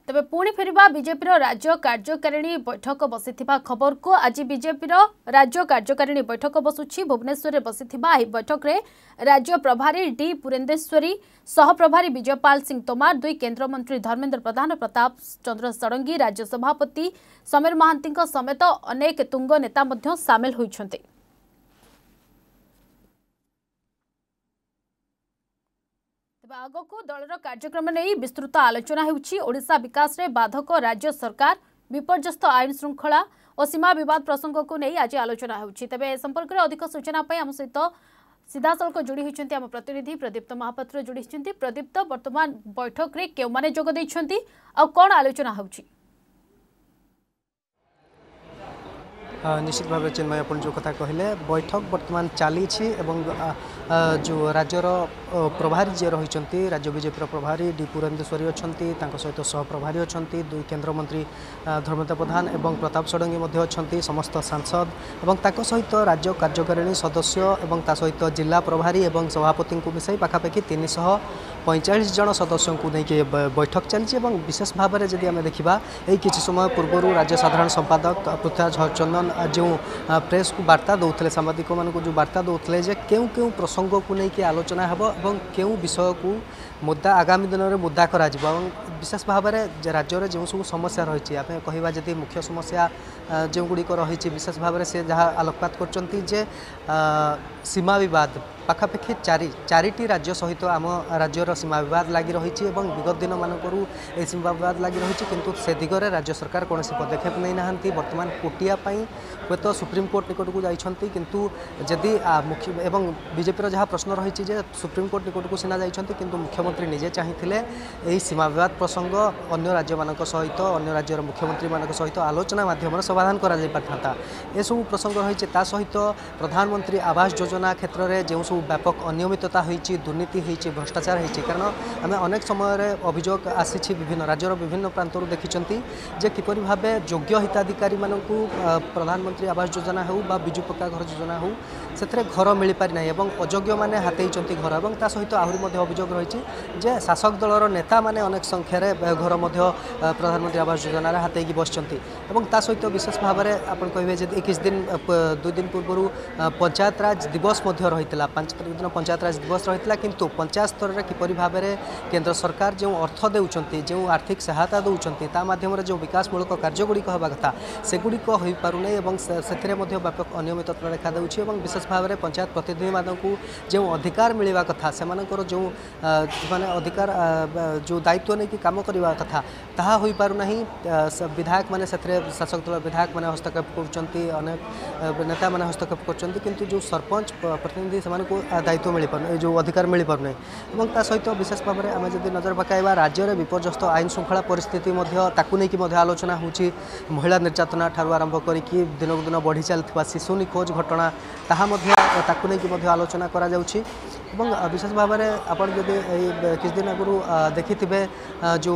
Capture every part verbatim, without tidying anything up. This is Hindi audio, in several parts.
तेबे पुणी फेरिबा बीजेपी राज्य कार्यकारिणी बैठक बसी खबर को आज बीजेपी राज्य कार्यकारिणी बैठक बसुची भुवनेश्वर में बसी बैठक में राज्य प्रभारी डी पुरेंदेश्वरी सह प्रभारी विजयपाल सिंह तोमार दुई केन्द्र मंत्री धर्मेन्द्र प्रधान प्रताप चंद्र षडंगी राज्य सभापति समीर महांती समेत अनेक तुंग नेता मध्य सामिल होइछन्ते। आगको दलर कार्यक्रम नहीं विस्तृत आलोचना होउछि। ओडिशा विकास रे बाधक राज्य सरकार विपर्यस्त आईन श्रृंखला और सीमा विवाद प्रसंग को नहीं आज आलोचना होउछि। तबे संपर्क में अधिक सूचना पाई आम सहित सीधासलख जोड़ी होइछन्ति आम प्रतिनिधि प्रदीप्त महापात्र जोड़ी होइछन्ति। प्रदीप्त वर्तमान बैठक रे केउ माने जोग दैछन्ति आ कोन आलोचना होउछि? निश्चित भाव चिन्मय अपन जो कथा कहले बैठक वर्तमान चली जो राज्यर प्रभारी जी रही राज्य बीजेपी प्रभारी डी पुरेंदेश्वरी अच्छा सहित सह प्रभारी अच्छा दुई केन्द्र मंत्री धर्मेन्द्र प्रधान और प्रताप षडंगी अच्छा समस्त सांसद और सहित राज्य कार्यकारिणी सदस्य और सहित जिला प्रभारी और सभापति को मिसाई पाखापाखि तीन शह पैंचाश जन सदस्यों को लेकिन बैठक चलती विशेष भाव में जब आम देखा यही किसी समय पूर्व राज्य साधारण संपादक पृथ्वीराज हरचंदन जो प्रेस को वार्ता दौले सांबादिक मान जो वार्ता दौले क्यों क्यों प्रसंग को लेकिन आलोचना हेब और क्यों विषय को मुद्दा आगामी दिन में मुद्दा करा विशेष भाव में राज्य में जो सब समस्या रही आम कहवा जदि मुख्य समस्या जो गुड़िक रही विशेष भाव में से जहाँ आलोकपात कर सीमा विवाद पाखापाखि चारि चारिटी राज्य सहित आम राज्यर सीमा विवाद लगी रही विगत दिन मानकरू ए सीमा विवाद लगी रही किंतु से दिगरे राज्य सरकार कौन पदक्षेप नहीं ना वर्तमान कोटियापाई हे तो सुप्रीमकोर्ट निकट को जाइछन्ति किंतु जदि मुख्य एवं बीजेपी जहाँ प्रश्न रही सुप्रीमकोर्ट निकट को सीना जाइछन्ति किंतु मुख्यमंत्री निजे चाहिए यही सीमा विवाद प्रसंग अन्य राज्य मानक सहित अन्य राज्यर मुख्यमंत्री मानक सहित आलोचना माध्यम समाधान करा जाय पारथांता ए सब प्रसंग रही सहित प्रधानमंत्री आवास योजना क्षेत्र में जो सब व्यापक अनियमितता होती दुर्नीति होती भ्रष्टाचार होती कारण आम अनेक समय अभियोग आसी विभिन्न राज्यर विभिन्न प्रांतर देखिं जे किपरि भाव योग्य हिताधिकारी मानक प्रधानमंत्री आवास योजना हो बा बिजु पक्का घर योजना हो से घर मिल पारि ना और अयोग्य मैंने हाथई घर और ता सहित आहरी अभियोग रही जे शासक दलर नेता मैंने अनेक संख्यार घर प्रधानमंत्री आवास योजना हाथई बसचंती और ता सहित विशेष भाव में आप कहे इक्कीस दिन दुई दिन पूर्व पंचायत राज दिवस रही पांच तारीख दिन पंचायत राज दिवस रही किंतु पंचायत स्तर में किपरि भाव में केंद्र सरकार जो अर्थ देउछंती जो आर्थिक सहायता देउछंती ता माध्यम जो विकासमूलक कार्यगुड़िक होगा कथा सेगुड़िक हो पारुने और से व्यापक अनियमितता देखा देउछि और विशेष भाव में पंचायत प्रतिनिधि मानक जो अधिकार मिलवा कथा से जो माने अधिकार जो दायित्व नहीं कि काम करवा कथा ताहा होई पारुना विधायक माने से शासक दल विधायक माने हस्तक्षेप कर अनेक नेता माने हस्तक्षेप कर किंतु जो सरपंच प्रतिनिधि से दायित्व मिल पार जो अधिकार मिल पारना और ता सहित विशेष भाव में आम जब नजर पकाइबा राज्य में विपर्यस्त आईन श्रृंखला परिस्थिति नहीं आलोचना होची महिला निर्यातना ठारू आरंभ करके दिनक दिन बढ़ी चलता शिशु निखोज घटना ताहा नहीं आलोचना करा जाउछि এবং विशेष भाव में आपड़ जब किस दिन आगु देखि जो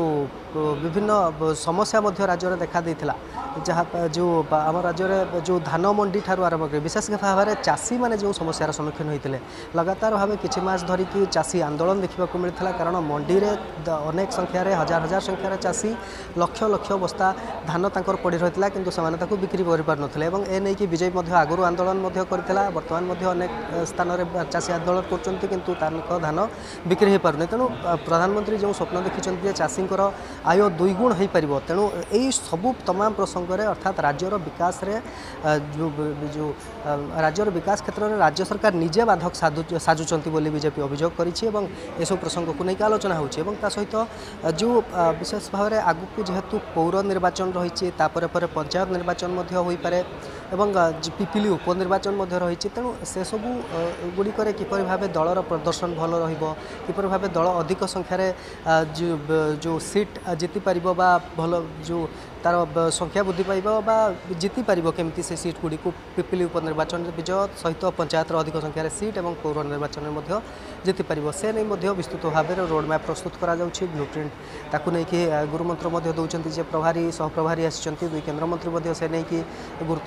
विभिन्न समस्या राज्य में देखा देता जहाँ जो आम राज्य में जो धान मंडी ठारू आरंभ कर विशेष भाव में चाषी मैंने जो समस्यार सम्मुखीन होते लगातार भाव किसी मास धरिकी चाषी आंदोलन देखा मिलता कारण मंडी में अनेक संख्यार हजार हजार संख्यार चाषी लक्ष लक्ष बस्ता धान तक पड़ रही किंतु से बिक्री कर पार नथिले एवं ए नहीं कि विजय आगु आंदोलन करथिला वर्तमान अनेक स्थान में चाषी आंदोलन कर किंतु धान बिक्री हो पार तेणु प्रधानमंत्री जो स्वप्न देखिं चाषी आय दुई गुण हो पार तेणु यही सबू तमाम प्रसंग में अर्थात राज्यर विकास रे जो जो राज्यर विकास क्षेत्र में राज्य सरकार निजे बाधक साजुचंती बोली बीजेपी अभियोग करिछि एवं एसब प्रसंग को लेकिन आलोचना होछि एवं ता सहित जो विशेष भाव में आगु जेहेतु पौर निर्वाचन रही पंचायत निर्वाचन हो पारे एवं पिपिली उपनिर्वाचन रही तेणु से सबू गुड़िक किपरि भाव दलर प्रदर्शन भल रहीपर भाव दल अधिक संख्यार जो जो सीट जीति पार भल जो तार संख्या वृद्धि पाइब बा जीति पार केमती से सीट गुड़ी पिपिली उपनिर्वाचन विजय सहित पंचायत अधिक संख्यार सीट और पौर निर्वाचन में जीति पार से नहीं विस्तृत भाव में रोड मैप प्रस्तुत करा ब्लू प्रिंट ताकू नहीं गुरुमंत्र दौरान प्रभारी सहप्रभारी आसी दुई केन्द्रमंत्री से नहीं कि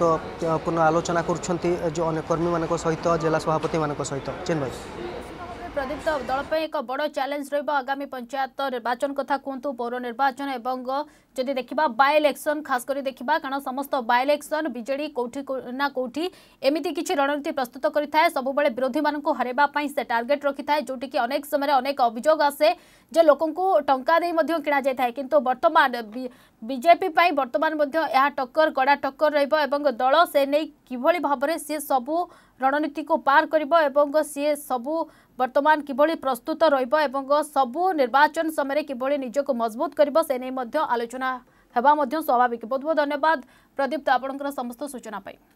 गुरुत्वपूर्ण आलोचना कर जो अनेक कर्मी मान सहित जिला सभापति मान सहित चिन्मय प्रदीप दल पे एक बड़ चैलेंज रही आगामी पंचायत निर्वाचन कथा कहतु पौर निर्वाचन एवं जदि देखा बाय इलेक्शन खास कर देखा कारण समस्त बाय इलेक्शन बीजेडी कौटी ना कौटी एमती किसी रणनीति प्रस्तुत करें सब विरोधी मान हरवाई से टार्गेट रखी था जोटि कि अनेक समय अनेक अभियोग आसे जे लोक टंका दे किणा जाए किंतु वर्तमान बीजेपी वर्तमान टक्कर कड़ा टक्कर रही दल से नहीं किभली भाव में सी सबू रणनीति को पार कर सी सबू वर्तमान किभली प्रस्तुत रहिबो सबू निर्वाचन समय किभली निजको मजबूत करिबो से नै मध्य आलोचना हेबा मध्य स्वाभाविक। बहुत बहुत धन्यवाद प्रदीप आपनकर समस्त सूचना पाई।